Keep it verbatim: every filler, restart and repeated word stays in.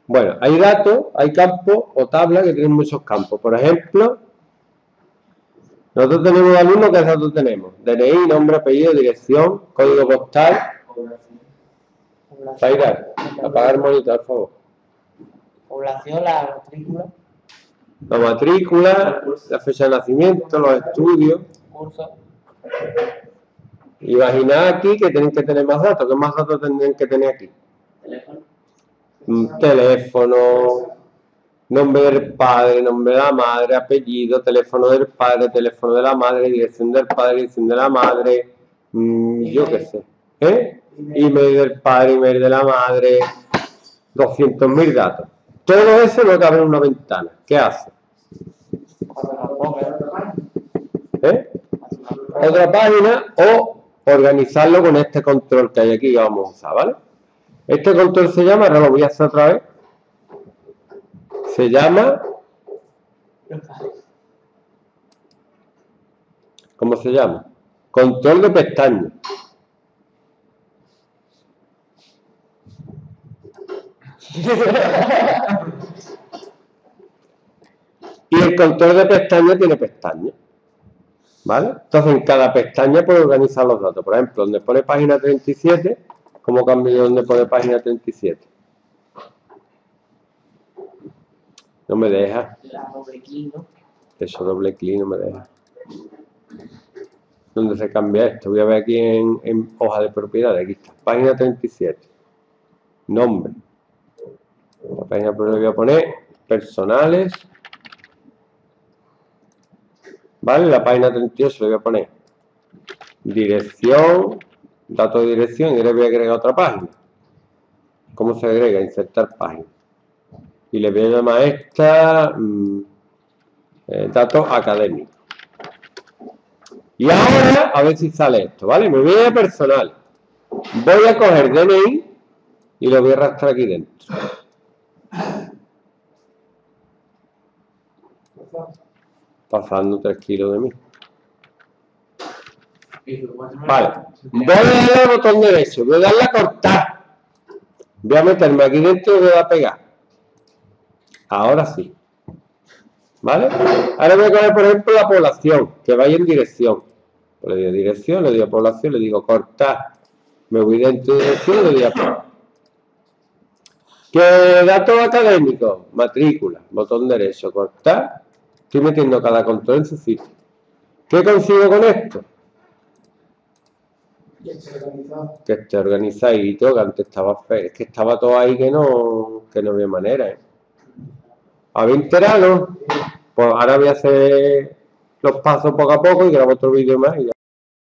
Bueno, hay datos, hay campos o tablas que tienen muchos campos. Por ejemplo, nosotros tenemos alumnos, ¿qué datos tenemos? D N I, nombre, apellido, dirección, código postal. Zaira, apagar el monitor, por favor. Población, la matrícula. La matrícula, la fecha de nacimiento, los estudios. Curso. Imaginad aquí que tienen que tener más datos. ¿Qué más datos tendrían que tener aquí? Teléfono. Un teléfono, nombre del padre, nombre de la madre, apellido, teléfono del padre, teléfono de la madre, dirección del padre, dirección de la madre, mmm, yo qué sé. ¿Eh? Email del padre, email de la madre, doscientos mil datos. Todo eso no cabe en una ventana. ¿Qué hace? ¿Eh? Otra página o organizarlo con este control que hay aquí que vamos a usar, ¿vale? Este control se llama, ahora lo voy a hacer otra vez, se llama, ¿cómo se llama? Control de pestañas. Y el control de pestañas tiene pestañas, ¿vale? Entonces en cada pestaña puedo organizar los datos. Por ejemplo, donde pone página treinta y siete, ¿cómo cambio donde pone página treinta y siete? No me deja. La doble clic, ¿no? Eso, doble clic, no me deja. ¿Dónde se cambia esto? Voy a ver aquí en, en hoja de propiedades. Aquí está, página treinta y siete. Nombre. La página pero le voy a poner personales. ¿Vale? La página treinta y ocho le voy a poner dirección, datos de dirección, y le voy a agregar otra página. ¿Cómo se agrega? Insertar página. Y le voy a llamar esta mmm, eh, datos académicos. Y ahora, a ver si sale esto, ¿vale? Me voy a personal. Voy a coger D N I y lo voy a arrastrar aquí dentro. Pasando tres kilos de mí. Vale. Voy a darle al botón derecho. Voy a darle a cortar. Voy a meterme aquí dentro y voy a pegar. Ahora sí. ¿Vale? Ahora voy a coger, por ejemplo, la población, que vaya en dirección. Le digo dirección, le digo población, le digo cortar. Me voy dentro de dirección y le digo pegar. ¿Qué datos académicos? Matrícula, botón derecho, cortar. Estoy metiendo cada control en su sitio. ¿Qué consigo con esto? Que esté organizadito, que antes estaba feo. Es que estaba todo ahí que no, que no había manera, ¿eh? ¿Habéis enterado? Pues ahora voy a hacer los pasos poco a poco y grabo otro vídeo más y ya.